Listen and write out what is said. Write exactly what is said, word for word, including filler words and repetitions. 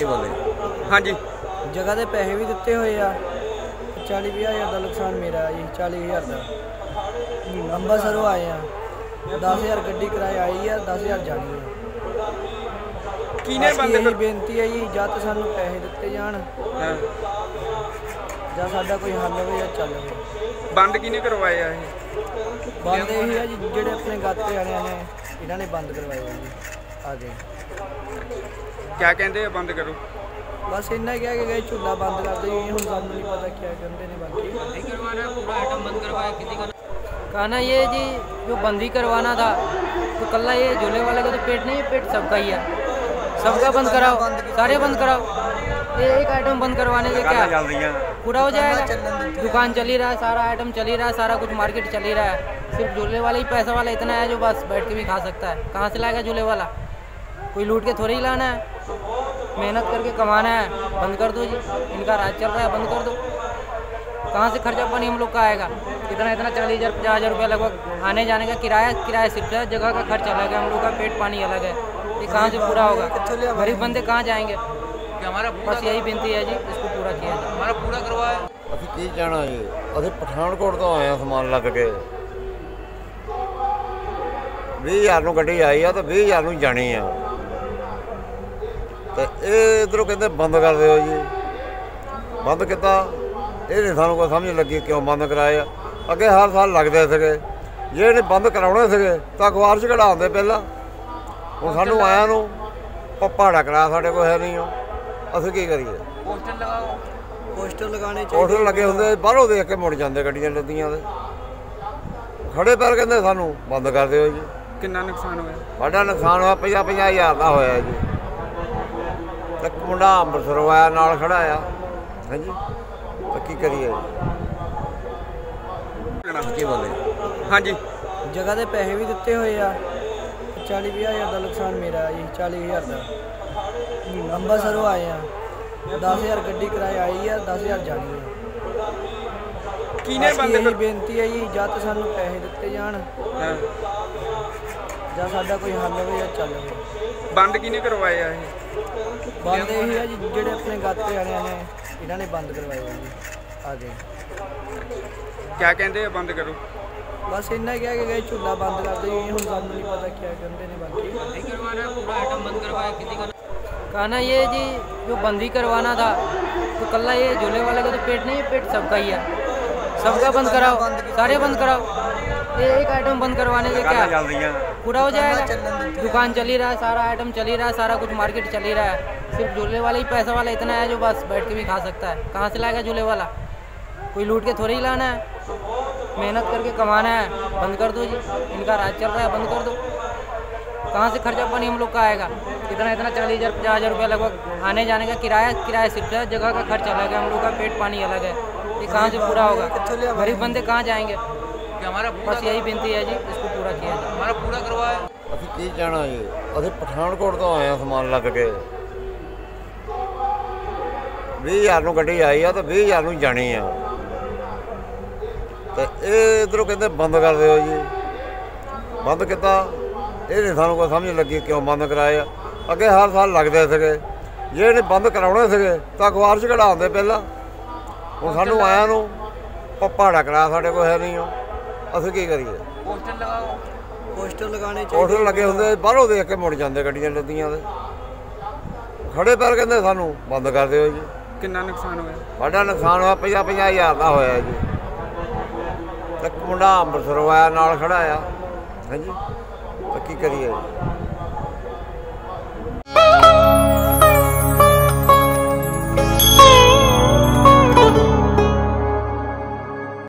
ਕੀ ਬੋਲੇ ਹਾਂਜੀ जगह के पैसे भी दिते हुए आ चाली भी हज़ार का नुकसान मेरा जी चाली हज़ार का अंबरसरों आए हैं दस हज़ार गड्डी किराए आई है दस हज़ार जानी है किने बंद यही बेनती है जी या तो सानू पैसे दिते जान ਜਾਂ ਸਾਡਾ ਕੋਈ ਹੱਲ ਹੋਵੇ ਜਾਂ ਚੱਲ ਹੋਵੇ। ਬੰਦ ਕਿਹਨੇ ਕਰਵਾਇਆ ਇਹ? ਬੰਦ ਇਹ ਹੈ ਜੀ ਜਿਹੜੇ ਆਪਣੇ ਗਾਤੇ ਵਾਲਿਆਂ ਨੇ ਇਹਨਾਂ ਨੇ ਬੰਦ ਕਰਵਾਇਆ ਜੀ ਆ ਗਏ। ਕਿਆ ਕਹਿੰਦੇ ਆ ਬੰਦ ਕਰੋ? बस इन्ना क्या कि गए चूल्हा बंद कर दो ये हम सामने नहीं पता क्या करते हैं बाकी बंदी करवाना पूरा आइटम बंद करवाया किसी का कहना ये जी जो बंदी करवाना था तो कल्ला ये झूले वाले का तो पेट नहीं है पेट सबका ही है सबका बंद कराओ सारे बंद कराओ ये एक आइटम बंद करवाने से क्या पूरा हो जाएगा दुकान चल ही रहा है सारा आइटम चल ही रहा है सारा कुछ मार्केट चल ही रहा है सिर्फ झूले वाला ही पैसा वाला इतना है जो बस बैठ के भी खा सकता है कहाँ से लाएगा झूले वाला कोई लूट के थोड़ी ही लाना है मेहनत करके कमाना है बंद कर दो जी इनका राज चल रहा है बंद कर दो कहाँ से खर्चा पानी हम लोग का आएगा इतना इतना चालीस हज़ार पचास हज़ार रुपया लगभग आने जाने का किराया किराया सिर्फ है जगह का खर्च अलग है हम लोग का पेट पानी अलग है ये कहाँ से पूरा होगा गरीब बंदे कहाँ जाएंगे हमारा बस यही विनती है जी इसको पूरा किया जाए हमारा पूरा करवाया ਅਸੀਂ ਕੀ ਕਹਿਣਾ ਜੀ ਅਸੀਂ ਪਠਾਨਕੋਟ ਤੋਂ ਆਏ ਹਾਂ ਸਮਾਨ ਲੱਗ ਕੇ ਵੀਹ ਹਜ਼ਾਰ ਨੂੰ ਗੱਡੀ ਆਈ ਆ ਤੇ ਵੀਹ ਹਜ਼ਾਰ ਨੂੰ ਜਾਣੀ ਆ ਤੇ ਇਹ ਇੱਧਰੋਂ ਕਹਿੰਦੇ ਬੰਦ ਕਰ ਦਿਓ ਜੀ ਬੰਦ ਕੀਤਾ ਇਹ ਨਹੀਂ ਸਾਨੂੰ ਕੋਈ ਸਮਝ ਲੱਗੀ ਕਿਉਂ ਬੰਦ ਕਰਾਏ ਆ ਅੱਗੇ ਹਰ ਸਾਲ ਲੱਗਦੇ ਸੀਗੇ ਜੇ ਇਹਨੇ ਬੰਦ ਕਰਾਉਣੇ ਸੀਗੇ ਤਾਂ ਅਖਬਾਰ 'ਚ ਕਢਾਉਂਦੇ ਪਹਿਲਾਂ ਹੁਣ ਸਾਨੂੰ ਆਇਆਂ ਨੂੰ ਪਹਾੜਾ ਕਰਾਇਆ ਸਾਡੇ ਕੋਲ ਹੈ ਨਹੀਂ ਉਹ ਅਸੀਂ ਕੀ ਕਰੀਏ पोस्टर लगाओ पोस्टर लगाने ਪੋਸਟਰ ਲੱਗੇ ਹੁੰਦੇ ਬਾਹਰੋਂ ਦੇਖ ਕੇ ਮੁੜ ਜਾਂਦੇ ਗੱਡੀਆਂ ਲੱਦੀਆਂ ਦੇ ਖੜੇ ਪੈਰ ਕਹਿੰਦੇ ਸਾਨੂੰ ਬੰਦ ਕਰ ਦਿਓ ਜੀ ਕਿੰਨਾ ਨੁਕਸਾਨ ਹੋਇਆ? ਸਾਡਾ ਨੁਕਸਾਨ ਹੋਇਆ ਪੰਜਾਹ ਪੰਜਾਹ ਹਜ਼ਾਰ ਦਾ ਹੋਇਆ ਜੀ ਇੱਕ ਮੁੰਡਾ ਅੰਮ੍ਰਿਤਸਰੋਂ ਆਇਆ ਨਾਲ ਖੜਾ ਆ ਹਾਂਜੀ ਤਾਂ ਕੀ ਕਰੀਏ ਕੀ ਬੋਲੇ ਹਾਂਜੀ जगह के पैसे भी दिते हुए आ चाली भी हज़ार का नुकसान मेरा जी चाली हज़ार का अंबरसरों आए हैं दस हज़ार गड्डी किराए आई है दस हज़ार जानी है किने बंद यही बेनती है जी या तो सानू पैसे दिते जान ਜਾਂ ਸਾਡਾ ਕੋਈ ਹੱਲ ਹੋਵੇ ਜਾਂ ਚੱਲ ਹੋਵੇ। ਬੰਦ ਕਿਹਨੇ ਕਰਵਾਇਆ ਇਹ? ਬੰਦ ਇਹ ਹੈ ਜੀ ਜਿਹੜੇ ਆਪਣੇ ਗਾਤੇ ਵਾਲਿਆਂ ਨੇ ਇਹਨਾਂ ਨੇ ਬੰਦ ਕਰਵਾਇਆ ਜੀ ਆ ਗਏ। ਕਿਆ ਕਹਿੰਦੇ ਆ ਬੰਦ ਕਰੋ? बस इन्ना क्या कि गए चूल्हा बंद कर दो ये हम सामने नहीं पता क्या करते हैं बाकी बंदी करवाना पूरा आइटम बंद करवाया किसी का कहना ये जी जो बंदी करवाना था तो कल्ला ये झूले वाले का तो पेट नहीं है पेट सबका ही है सबका बंद कराओ सारे बंद कराओ ये एक आइटम बंद करवाने से क्या पूरा हो जाएगा दुकान चल ही रहा है सारा आइटम चल ही रहा है सारा कुछ मार्केट चल ही रहा है सिर्फ झूले वाला ही पैसा वाला इतना है जो बस बैठ के भी खा सकता है कहाँ से लाएगा झूले वाला कोई लूट के थोड़ी ही लाना है मेहनत करके कमाना है बंद कर दो जी इनका राज चल रहा है बंद कर दो कहाँ से खर्चा पानी हम लोग का आएगा इतना इतना चालीस हज़ार पचास हज़ार रुपया लगभग आने जाने का किराया किराया सिर्फ है जगह का खर्च अलग है हम लोग का पेट पानी अलग है ये कहाँ से पूरा होगा गरीब बंदे कहाँ जाएंगे हमारा बस यही विनती है जी इसको पूरा किया जाए हमारा पूरा करवाया ਅਸੀਂ ਕੀ ਕਹਿਣਾ ਜੀ ਅਸੀਂ ਪਠਾਨਕੋਟ ਤੋਂ ਆਏ ਹਾਂ ਸਮਾਨ ਲੱਗ ਕੇ ਵੀਹ ਹਜ਼ਾਰ ਨੂੰ ਗੱਡੀ ਆਈ ਆ ਤੇ ਵੀਹ ਹਜ਼ਾਰ ਨੂੰ ਜਾਣੀ ਆ ਤੇ ਇਹ ਇੱਧਰੋਂ ਕਹਿੰਦੇ ਬੰਦ ਕਰ ਦਿਓ ਜੀ ਬੰਦ ਕੀਤਾ ਇਹ ਨਹੀਂ ਸਾਨੂੰ ਕੋਈ ਸਮਝ ਲੱਗੀ ਕਿਉਂ ਬੰਦ ਕਰਾਏ ਆ ਅੱਗੇ ਹਰ ਸਾਲ ਲੱਗਦੇ ਸੀਗੇ ਜੇ ਇਹਨੇ ਬੰਦ ਕਰਾਉਣੇ ਸੀਗੇ ਤਾਂ ਅਖਬਾਰ 'ਚ ਕਢਾਉਂਦੇ ਪਹਿਲਾਂ ਹੁਣ ਸਾਨੂੰ ਆਇਆਂ ਨੂੰ ਪਹਾੜਾ ਕਰਾਇਆ ਸਾਡੇ ਕੋਲ ਹੈ ਨਹੀਂ ਉਹ ਅਸੀਂ ਕੀ ਕਰੀਏ पोस्टर लगाओ पोस्टर लगाने ਪੋਸਟਰ ਲੱਗੇ ਹੁੰਦੇ ਬਾਹਰੋਂ ਦੇਖ ਕੇ ਮੁੜ ਜਾਂਦੇ ਗੱਡੀਆਂ ਲੱਦੀਆਂ ਦੇ ਖੜੇ ਪੈਰ ਕਹਿੰਦੇ ਸਾਨੂੰ ਬੰਦ ਕਰ ਦਿਓ ਜੀ ਕਿੰਨਾ ਨੁਕਸਾਨ ਹੋਇਆ? ਸਾਡਾ ਨੁਕਸਾਨ ਹੋਇਆ ਪੰਜਾਹ ਪੰਜਾਹ ਹਜ਼ਾਰ ਦਾ ਹੋਇਆ ਜੀ ਇੱਕ ਮੁੰਡਾ ਅੰਮ੍ਰਿਤਸਰੋਂ ਆਇਆ ਨਾਲ ਖੜਾ ਆ ਹਾਂਜੀ ਤਾਂ ਕੀ ਕਰੀਏ